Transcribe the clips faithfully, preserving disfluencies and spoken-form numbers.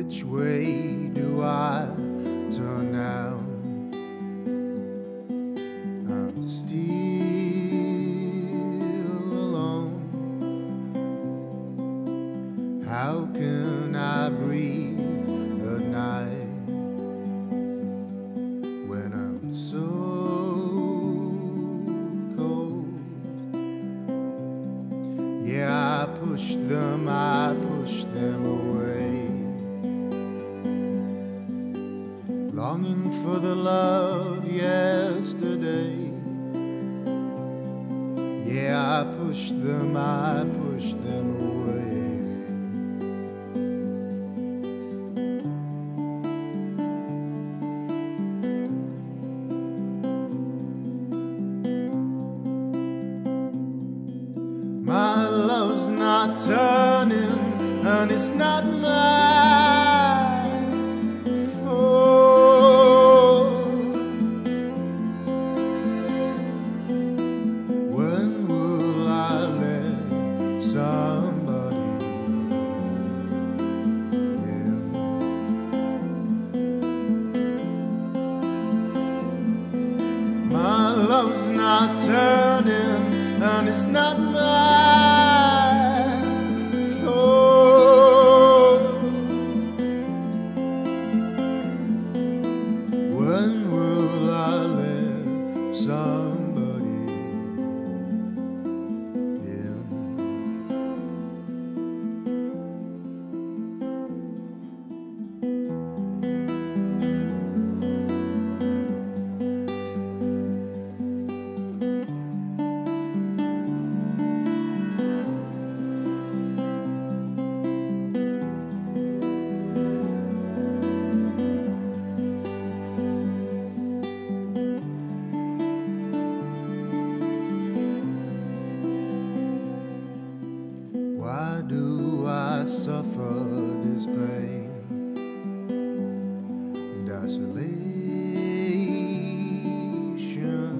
Which way do I turn now? I'm still alone. How can I breathe at night when I'm so cold? Yeah, I pushed them, I pushed them away, longing for the love yesterday. Yeah, I pushed them, I pushed them away. My love's not turning, and it's not my fault. When will I let somebody in? My love's not turning, and it's not my fault. When will I let somebody in? Why do I suffer this pain and isolation?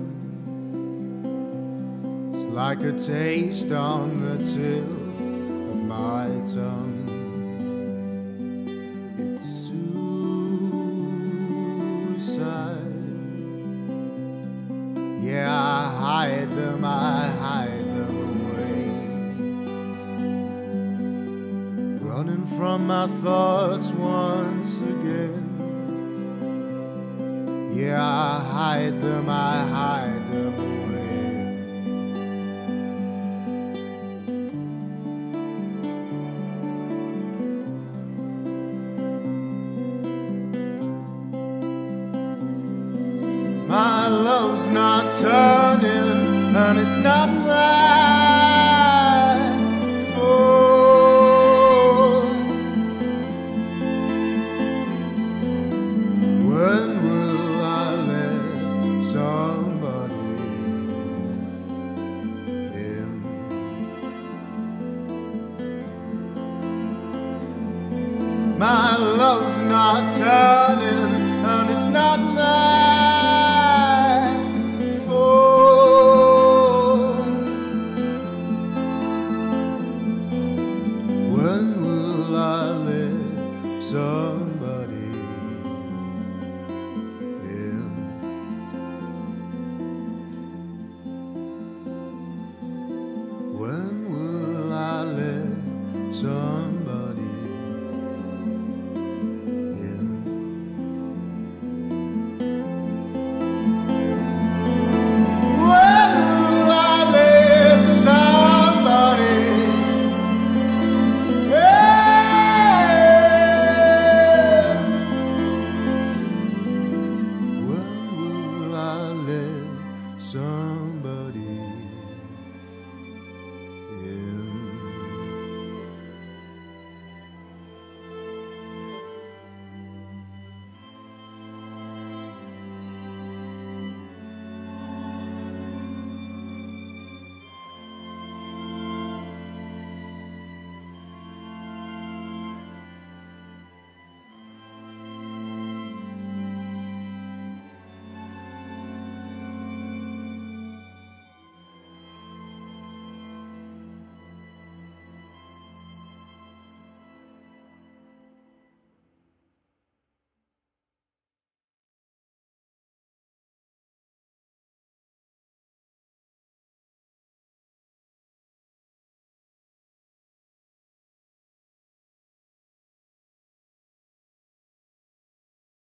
It's like a taste on the tip of my tongue. It's suicide. Yeah, I hide them, I hide them away, running from my thoughts once again. Yeah, I hide them, I hide them away. My love's not turning, and it's not my fault. When will I let somebody in? My love's not turning, and it's not my fault. When will I let somebody in? When will I let somebody